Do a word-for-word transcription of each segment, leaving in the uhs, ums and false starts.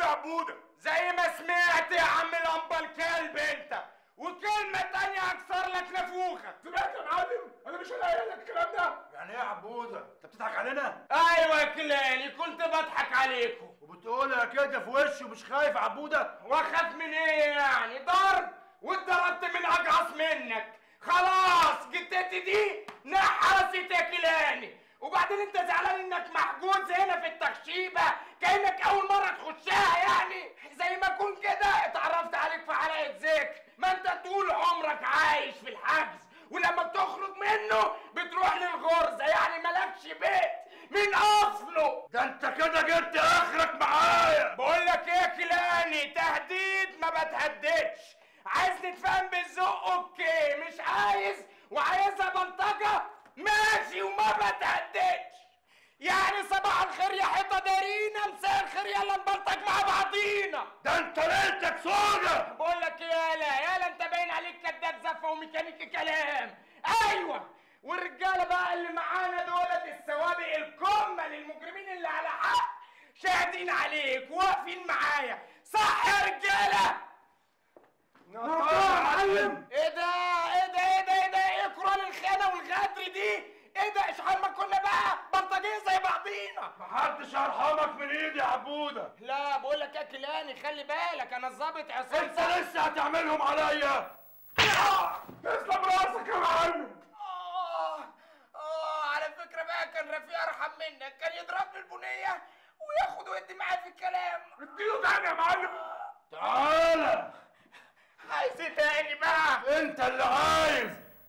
يا عبوده؟ زي ما سمعت يا عم لمبه الكلب انت، وكلمه تانيه هكسر لك نافوخك. سمعت يا معلم؟ انا مش قايل لك الكلام ده. يعني ايه يا عبوده؟ انت بتضحك علينا؟ ايوه يا كلاني، كنت بضحك عليكم. وبتقولها كده في وشي ومش خايف عبوده؟ واخاف من ايه يعني؟ ضرب واتضربت من اجعص منك. خلاص جتتي دي نحست يا كلاني. وبعدين انت زعلان انك محجوز هنا في التخشيبه كانك اول مره تخشها يعني؟ زي ما اكون كده اتعرفت عليك في حلقه ذكر. ما انت طول عمرك عايش في الحجز، ولما بتخرج منه بتروح للغرزه، يعني مالكش بيت من اصله. ده انت كده جبت اخرك معايا. بقول لك ايه يا كلاني، تهديد ما بتهددش. عايز نتفاهم بالذوق اوكي، مش عايز وعايزها بلطجه ماشي وما بتهددش. يعني صباح الخير يا حيطه دارينا، مساء الخير يلا نبلطج مع بعضينا. ده انت ليلتك سودا. بقول لك ايه يالا يالا، انت باين عليك كداب زفه وميكانيكي كلام. ايوه، والرجاله بقى اللي معانا دولت السوابق الكمه للمجرمين اللي على حق شاهدين عليك واقفين معايا، صح يا رجاله؟ نطار يا معلم. ايه ده ايه ده ايه ده ايه ده ايه كران الخيانه والغدر دي؟ ايه ده اشحال ما كنا بقى بلطجيه زي بعضينا. محدش هيرحمك من ايدي يا عبوده. لا بقول لك يا كلاني خلي بالك، انا الظابط عصام. انت لسه هتعملهم عليا. تسلم راسك يا معلم. اه اه على فكره بقى كان رفيق ارحم منك، كان يضربني البنيه وياخد ويدي معايا في الكلام. اديله تاني يا معلم. تعالى. عايز ايه تاني بقى؟ انت اللي عايز.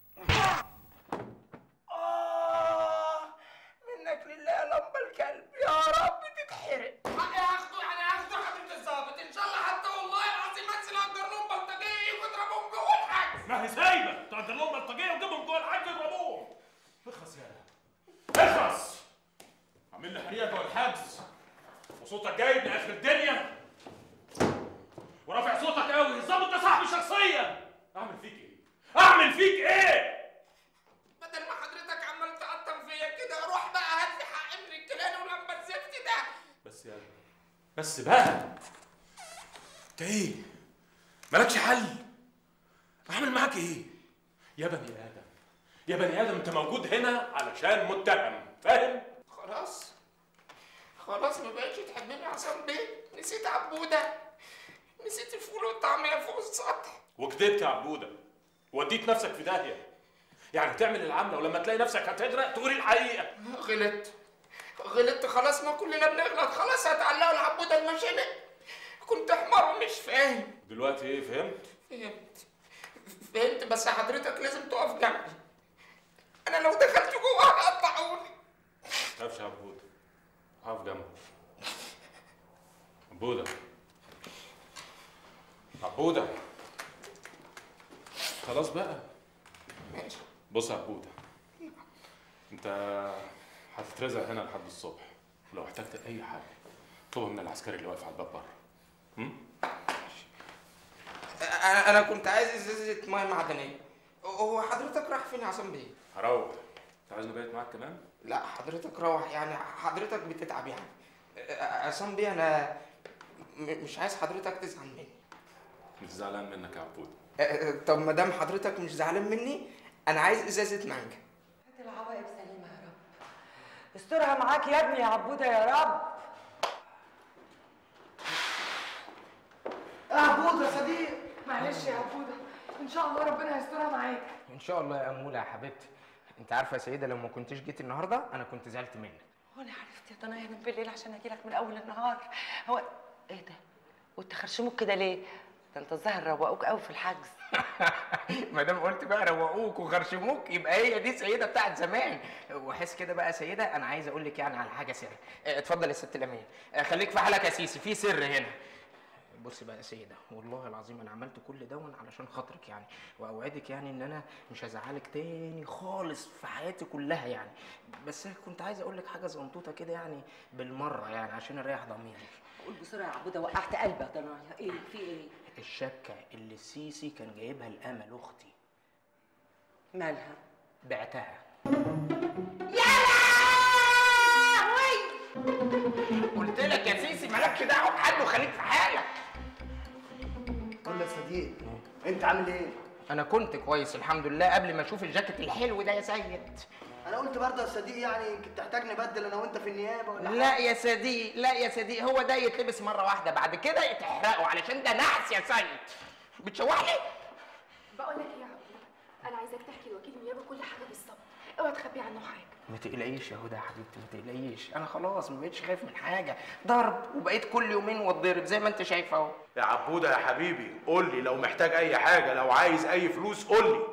اه منك لله يا لمبه الكلب، يا رب تتحرق. حقي هاخده يعني هاخده حضرة الظابط ان شاء الله، حتى والله العظيم انزل اقدر لهم بلطجيه واضربهم جوه الحجز. ما هي سايبه تقدر لهم بلطجيه وتجيبهم جوه الحجز يضربوهم. اخلص يالا اخلص. عامل لي حريقه جوه الحجز وصوتك جايب لاخر الدنيا ورافع صوتك قوي. الظابط ده صاحبي شخصيا. اعمل فيك ايه؟ اعمل فيك ايه؟ بدل ما حضرتك عمال تقطم فيا كده، روح بقى هات لي حق ابن الكلاني ولما الزفت ده. بس يالا بس بقى، انت ايه؟ مالكش حل؟ اعمل معاك ايه؟ يا بني ادم يا بني ادم، انت موجود هنا علشان متهم، فاهم؟ خلاص خلاص ما بقتش تحبني يا عصام بيه، نسيت عبوده، نسيت الفول والطعميه فوق السطح. وكدبت يا عبوده وديت نفسك في داهيه. يعني تعمل العمله ولما تلاقي نفسك هتغرق تقول الحقيقه. غلطت غلطت خلاص، ما كلنا بنغلط، خلاص هتعلقوا العبوده المشانق. كنت حمار ومش فاهم. دلوقتي ايه فهمت؟ فهمت فهمت بس حضرتك لازم تقف جنبي، انا لو دخلت جوه هتقطعوني. ما تخافش يا عبوده، هقف جنبك. عبوده عبوده خلاص بقى. ماشي. بص يا عبوده، انت هتترزق هنا لحد الصبح، ولو احتجت اي حاجه اطلبها من العسكري اللي واقف على الباب بره. انا انا كنت عايز ازازه ميه معدنيه. هو حضرتك رايح فين يا عصام بيه؟ هروح. انت عايزني ابيت معاك كمان؟ لا حضرتك روح، يعني حضرتك بتتعب يعني. عصام بيه انا مش عايز حضرتك تزعل مني. مش زعلان منك يا عبود. طب ما دام حضرتك مش زعلان مني، انا عايز ازازه مانجا. هات العواقب سليمه يا رب، استرها معاك يا ابني يا عبوده يا رب. يا عبوده يا صديق، معلش يا عبوده، ان شاء الله ربنا هيسترها معاك. ان شاء الله يا اموله يا حبيبتي. انت عارفه يا سيده لو ما كنتش جيت النهارده انا كنت زعلت منك. وانا عرفت يا ضنايا من بالليل عشان اجي لك من اول النهار. هو ايه ده؟ وانت خرشموك كده ليه؟ ده انت الظاهر روقوك قوي في الحجز. ما دام قلت بقى روقوك وخرشموك يبقى هي دي سيده بتاعت زمان. وحس كده بقى سيده، انا عايز اقول لك يعني على حاجه سر. اتفضل يا ست الامين، خليك في حالك يا سيسي، في سر هنا. بص بقى يا سيده، والله العظيم انا عملت كل دون علشان خاطرك يعني، واوعدك يعني ان انا مش هزعلك تاني خالص في حياتي كلها يعني. بس كنت عايز اقول لك حاجه زنطوطه كده يعني بالمره، يعني عشان اريح ضميري. قول بسرعه يا عبوده، وقعت قلبي يا ضنايا. ايه في ايه؟ الشبكه اللي السيسي كان جايبها لامل اختي مالها؟ بعتها. يا لهوي! قلت لك يا سيسي مالكش دعوه بحد وخليك في حالك. قول لي يا صديق، انت عامل ايه؟ انا كنت كويس الحمد لله قبل ما اشوف الجاكيت الحلو ده يا سيد. انا قلت برضه يا صديق يعني يمكن تحتاج نبدل انا وانت في النيابه ولا لا حاجة. يا صديق لا يا صديق، هو ده يتلبس مره واحده بعد كده يتحرقوا علشان ده نحس يا سيد. بتشوح لي؟ بقول لك ايه يا عبود، انا عايزاك تحكي لوكيل النيابه كل حاجه بالظبط، اوعى تخبي عنه حاجه. ما تقلقيش يا هدى يا حبيبتي، ما تقلقيش، انا خلاص ما بقتش خايف من حاجه، ضرب وبقيت كل يومين واتضرب زي ما انت شايف اهو. يا عبوده يا حبيبي قول لي لو محتاج اي حاجه، لو عايز اي فلوس قول لي.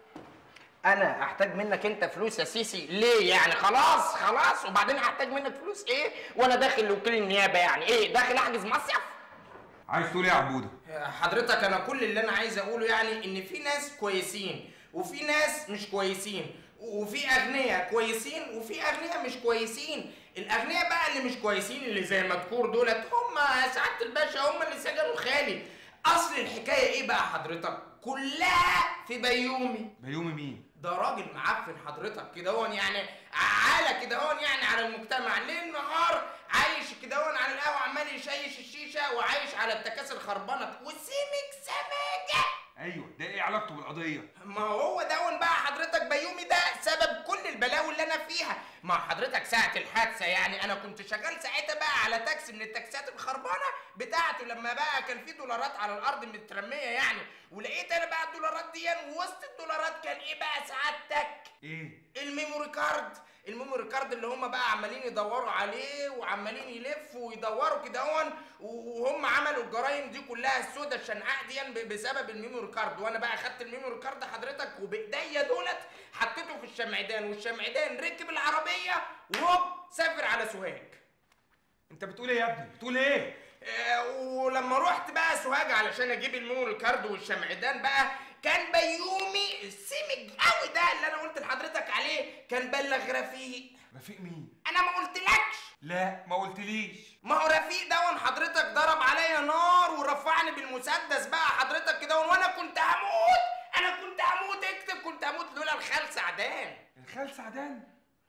انا احتاج منك انت فلوس يا سيسي ليه يعني؟ خلاص خلاص، وبعدين هحتاج منك فلوس ايه وانا داخل لوكيل النيابه؟ يعني ايه داخل احجز مصيف؟ عايز تقول ايه يا عبوده؟ حضرتك انا كل اللي انا عايز اقوله يعني ان في ناس كويسين وفي ناس مش كويسين، وفي اغنياء كويسين وفي اغنياء مش كويسين. الاغنياء بقى اللي مش كويسين اللي زي مذكور دولت هم سعاده الباشا، هم اللي سجنوا خالي. اصل الحكايه ايه بقى حضرتك؟ كلها في بيومي. بيومي مين؟ ده راجل معفن حضرتك كده هون، يعني عالة كده هون يعني على المجتمع، ليل نهار عايش كده هون على القهوه عمال يشيش الشيشه وعايش على التكاسي الخربانه وسمك سماجه. ايوه ده ايه علاقته بالقضيه؟ ما هو دون بقى حضرتك بيومي ده سبب كل البلاوي اللي انا فيها. ما حضرتك ساعه الحادثه يعني انا كنت شغال ساعتها بقى على تاكسي من التاكسيات الخربانه بتاعته، لما بقى كان في دولارات على الارض مترميه يعني، ولقيت انا بقى الدولارات دي وسط الدولارات كان ايه بقى سعادتك؟ ايه؟ الميموري كارد. الميموري كارد اللي هم بقى عمالين يدوروا عليه وعمالين يلفوا ويدوروا كده هون، وهم عملوا الجرايم دي كلها السودة الشنعاء دي بسبب الميموري كارد. وانا بقى خدت الميموري كارد حضرتك وبايديا دولت حطيته في الشمعدان، والشمعدان ركب العربيه وهوب سافر على سوهاج. انت بتقول ايه يا ابني؟ بتقول ايه؟ آه ولما رحت بقى سوهاج علشان اجيب الميموري كارد والشمعدان بقى كان بيومي السمج قوي ده اللي انا قلت لحضرتك عليه كان بلغ رفيق. رفيق مين؟ انا ما قلتلكش؟ لا ما قلتليش. ما هو رفيق دون حضرتك ضرب عليا نار ورفعني بالمسدس بقى حضرتك كده، وانا كنت هموت، انا كنت هموت اكتب كنت هموت لولا الخال سعدان. الخال سعدان؟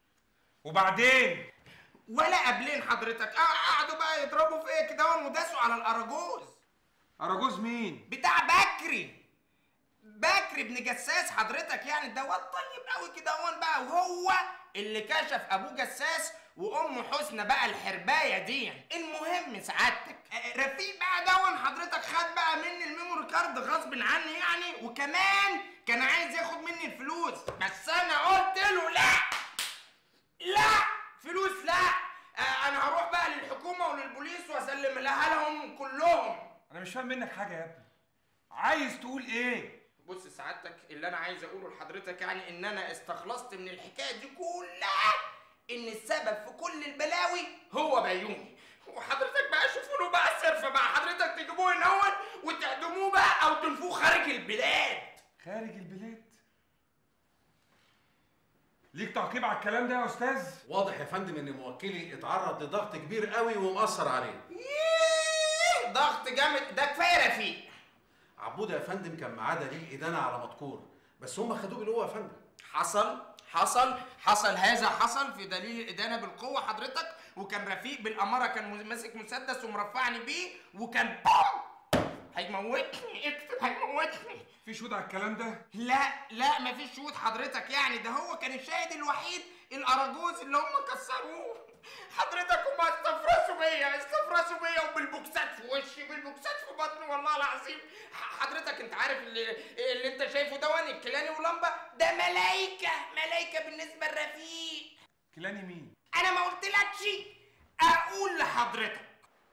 وبعدين؟ ولا قبلين حضرتك قعدوا بقى يضربوا فيا كده وداسوا على الاراجوز. اراجوز مين؟ بتاع بكري. بكري ابن جساس حضرتك يعني دوت طيب قوي كده هون بقى، وهو اللي كشف ابوه جساس وام حسنى بقى الحربايه دي. المهم سعادتك رفيق بقى دون حضرتك خد بقى مني الميموري كارد غصب عني يعني، وكمان كان عايز ياخد مني الفلوس، بس انا قلت له لا لا فلوس لا. آه انا هروح بقى للحكومه وللبوليس واسلم لها لهم كلهم. انا مش فاهم منك حاجه يا ابني، عايز تقول ايه؟ بص سعادتك اللي انا عايز اقوله لحضرتك يعني ان انا استخلصت من الحكايه دي كلها ان السبب في كل البلاوي هو بيومي. وحضرتك بقى شوفوا له بقى الصرف بقى حضرتك تجيبوه هنا وتعدموه بقى او تنفوه خارج البلاد. خارج البلاد؟ ليك تعقيب على الكلام ده يا استاذ؟ واضح يا فندم ان موكلي اتعرض لضغط كبير قوي ومأثر عليه. ييه ضغط جامد ده كفايه رفيق. عبوده يا فندم كان معاه دليل ادانه على مذكور، بس هم خدوه بالقوه يا فندم. حصل حصل حصل هذا حصل في دليل الادانه بالقوه حضرتك، وكان رفيق بالاماره كان ماسك مسدس ومرفعني بيه وكان بوم هيموتني. اكتب هيموتني. في شهود على الكلام ده؟ لا لا مفيش شهود حضرتك يعني، ده هو كان الشاهد الوحيد الاراجوز اللي هم كسروه حضرتك. هم استفرسوا بيا استفرسوا بيا وبالبوكسات في وشي بالبوكسات في بطني والله العظيم. حضرتك انت عارف اللي, اللي انت شايفه ده واني الكيلاني ولمبه ده ملايكه ملايكه بالنسبه لرفيق. كيلاني مين؟ انا ما قلتلكش اقول لحضرتك.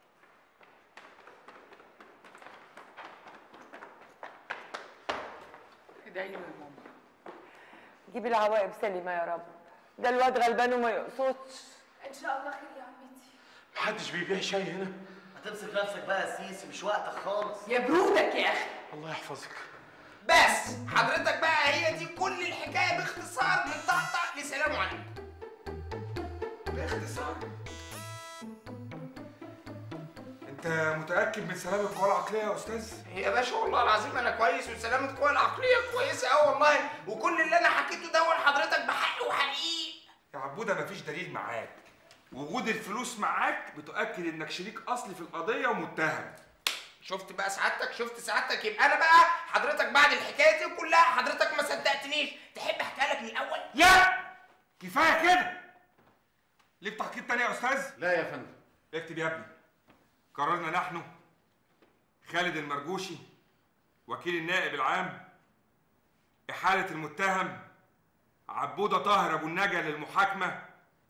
ادعي لي يا ماما جيبي العواقب سليمه يا رب، ده الواد غلبان وما يقصدش. ان شاء الله خير يا عمتي. محدش بيبيع شاي هنا؟ هتمسك نفسك بقى يا سيسي، مش وقتك خالص. يا برودك يا اخي. الله يحفظك. بس حضرتك بقى هي دي كل الحكايه باختصار من طقطق لسلام عليكم. باختصار؟ انت متاكد من سلامه القوى العقليه يا استاذ؟ يا باشا والله العظيم انا كويس وسلامه القوى العقليه كويسه قوي والله، وكل اللي انا حكيته ده لحضرتك بحق وحقيقي. يا عبوده مفيش دليل معاك، وجود الفلوس معاك بتؤكد انك شريك اصلي في القضيه ومتهم. شفت بقى سعادتك؟ شفت سعادتك؟ يبقى انا بقى حضرتك بعد الحكايه دي كلها حضرتك ما صدقتنيش. تحب احكي لك من الاول؟ لا كفايه كده. ليك تحقيق تاني يا استاذ؟ لا يا فندم. اكتب يا ابني. قررنا نحن خالد المرجوشي وكيل النائب العام إحالة المتهم عبودة طاهر أبو النجا للمحاكمة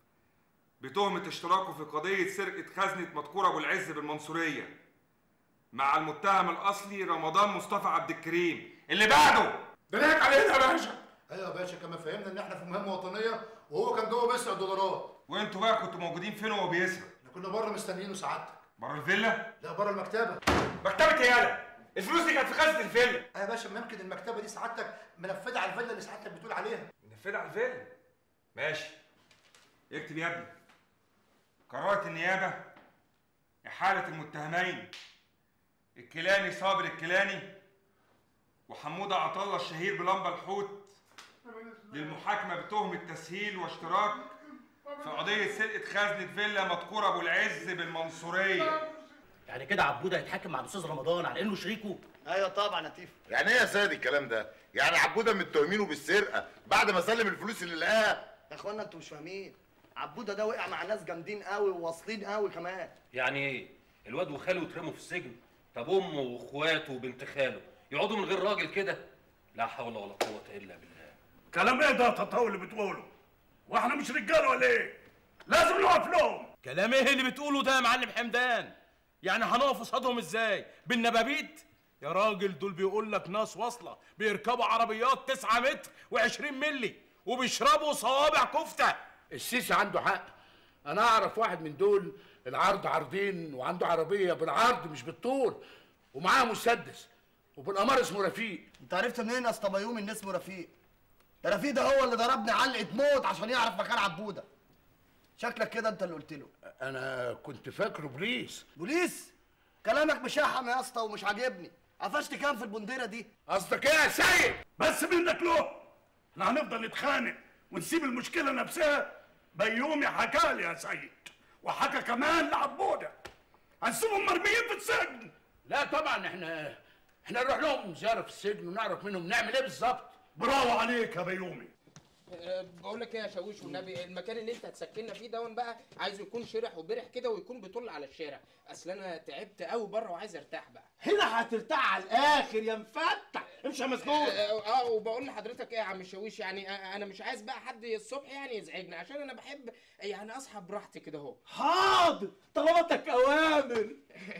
بتهمة اشتراكه في قضية سرقة خزنة مدكور أبو العز بالمنصورية مع المتهم الأصلي رمضان مصطفى عبد الكريم. اللي بعده ده ضحك علينا يا باشا. ايوه يا باشا، كما فهمنا ان احنا في مهمه وطنيه وهو كان جوه بيسرق دولارات. وانتوا بقى كنتوا موجودين فين وهو بيسرق؟ احنا كنا بره مستنيينه سعادتك. بره الفيلا؟ لا بره المكتبه. مكتبة ايه يالا؟ الفلوس دي كانت في خزنة الفيلا. ايوه يا باشا، ممكن المكتبه دي سعادتك منفذه على الفيلا اللي سعادتك بتقول عليها. منفذة على الفيلا؟ ماشي. اكتب يا ابني. قررت النيابة إحالة المتهمين الكيلاني صابر الكيلاني وحمودة عطا الله الشهير بلمبة الحوت للمحاكمة بتهمة تسهيل واشتراك في قضية سرقة خزنة فيلا مدكور أبو العز بالمنصورية. يعني كده عبودة هيتحاكم مع الأستاذ رمضان على إنه شريكه؟ ايوه طبعا يا تيفا. يعني ايه يا سيد الكلام ده؟ يعني عبودة متهمينه بالسرقة بعد ما سلم الفلوس اللي لقاها؟ يا اخوانا انتوا مش فاهمين، عبودة ده وقع مع ناس جامدين قوي وواصلين قوي كمان. يعني إيه؟ الواد وخاله اترموا في السجن؟ طب أمه وإخواته وبنت خاله يقعدوا من غير راجل كده؟ لا حول ولا قوة إلا بالله. كلام إيه ده يا تطاول اللي بتقوله؟ وإحنا مش رجالة ولا إيه؟ لازم نقف لهم. كلام ايه اللي بتقوله ده يا معلم حمدان؟ يعني هنقف قصادهم ازاي؟ بالنبابيت؟ يا راجل دول بيقول لك ناس واصله بيركبوا عربيات تسعة متر وعشرين ملي وبيشربوا صوابع كفته. السيسي عنده حق. انا اعرف واحد من دول العرض عرضين وعنده عربيه بالعرض مش بالطول ومعاه مسدس وبالقمر اسمه رفيق. انت عرفت منين يا اسطى بيومي ان اسمه رفيق؟ ده رفيق ده هو اللي ضربني علقه موت عشان يعرف مكان عبوده. شكلك كده انت اللي قلت له. انا كنت فاكره بوليس. بوليس؟ كلامك مشحم يا اسطى ومش عاجبني. قفشت كام في البنديره دي؟ قصدك ايه يا سيد؟ بس منك له. احنا هنفضل نتخانق ونسيب المشكله نفسها؟ بيومي حكى لي يا سيد وحكى كمان لعبوده. هنسيبهم مرميين في السجن. لا طبعا احنا احنا نروح لهم زياره في السجن ونعرف منهم نعمل ايه بالظبط. برافو عليك يا بيومي. أه بقول لك ايه يا شاويش والنبي، المكان اللي انت هتسكننا فيه دون بقى عايزه يكون شرح وبرح كده ويكون بيطل على الشارع. اصل انا تعبت قوي بره وعايز ارتاح بقى. هنا هترتاح على الاخر يا مفتح، امشي يا مسجون. اه, آه وبقول لحضرتك ايه يا عم الشاويش، يعني آه انا مش عايز بقى حد الصبح يعني يزعجني عشان انا بحب يعني اصحى براحتي كده اهو. حاضر طلباتك اوامر.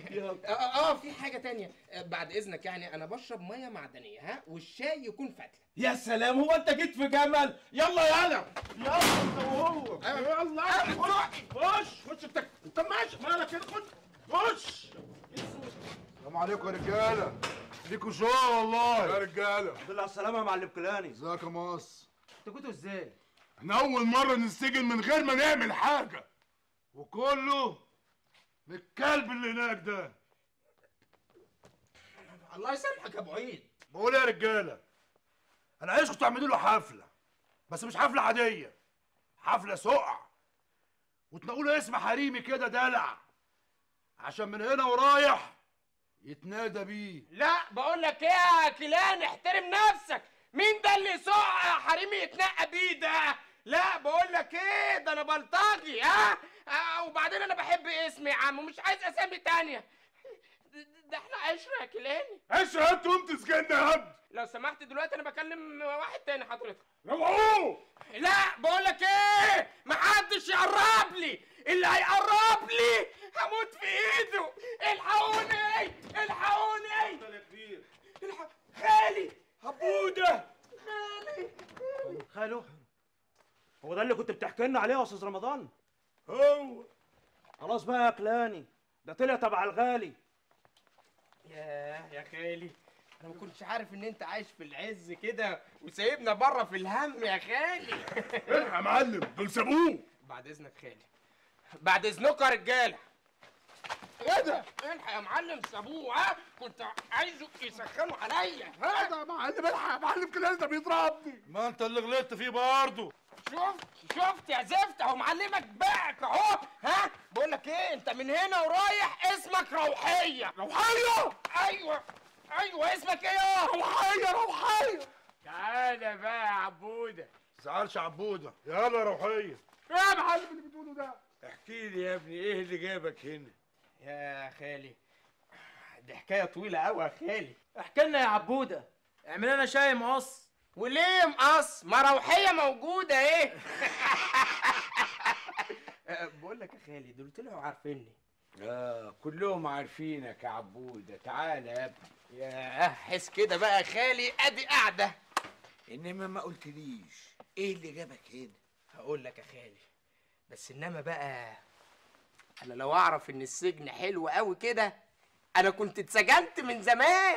اه اه في حاجه تانية آه بعد اذنك، يعني انا بشرب ميه معدنيه ها والشاي يكون فتله. يا سلام، هو انت جيت في جمل؟ يلا يلا يلا انت وهو. يلا خش خش انت انت ماشي مالك كده؟ خش خش. السلام عليكم يا رجاله. ليكوا شغل والله يا رجاله. الحمد لله على السلامه يا معلم كيلاني. ازيك يا مص؟ انتوا كنتوا ازاي؟ احنا اول مره نسجن من غير ما نعمل حاجه وكله من الكلب اللي هناك ده. الله يسامحك يا ابو عيد. بقول يا رجاله، انا عايزكم تعملوا له حفله، بس مش حفله عاديه، حفله سقع وتنقلوا اسم حريمي كده دلع عشان من هنا ورايح يتنادى بيه. لا بقول لك ايه يا كيلان، احترم نفسك. مين ده اللي سقع يا حريمي يتنقى بيه ده؟ لا بقول لك ايه، ده انا بلطجي ها. آه وبعدين انا بحب اسمي يا عم ومش عايز اسامي تانية. ده احنا عشرة يا كيلاني. عشرة انت وانت سجننا يا عبد. لو سمحت دلوقتي انا بكلم واحد تاني حضرتك. روحوه. لا بقول لك ايه، محدش يقرب لي، اللي هيقرب لي هموت في ايده. الحقوني الحقوني يا كبير. الحق خالي عبوده. خالي خالو، هو ده اللي كنت بتحكي لنا عليه يا استاذ رمضان؟ هو خلاص بقى يا كلاني، ده طلع تبع الغالي. ياه يا خالي، انا ما كنتش عارف ان انت عايش في العز كده وسايبنا بره في الهم يا خالي. الحق يا معلم، دول سابوه. بعد اذنك خالي، بعد اذنكم يا رجاله. ايه ده؟ الحق يا معلم سابوه. ها كنت عايزه يسخنوا عليا. ها ده يا معلم، الحق يا معلم كده ده بيضربني. ما انت اللي غلطت فيه برضه. شفت شفت يا زفت اهو معلمك باعك اهو. ها بقول لك ايه، انت من هنا ورايح اسمك روحيه. روحيه؟ ايوه ايوه اسمك ايه يا روحيه؟ روحيه تعالى بقى يا عبوده. زعلش عبوده، يلا روحيه. ايه يا معلم اللي بتقوله ده؟ احكي لي يا ابني ايه اللي جابك هنا؟ يا خالي دي حكايه طويله قوي يا خالي. احكي لنا يا عبوده، اعمل لنا شاي مقص. وليه مقص؟ ما روحيه موجوده ايه. بقول لك يا خالي دول طلعوا عارفيني. اه كلهم عارفينك يا عبوده. تعالى يا ابني. ياه حس كده بقى يا خالي، ادي قاعده. انما ما قلتليش ايه اللي جابك هنا؟ هقول لك يا خالي، بس انما بقى انا لو اعرف ان السجن حلو قوي كده انا كنت اتسجنت من زمان.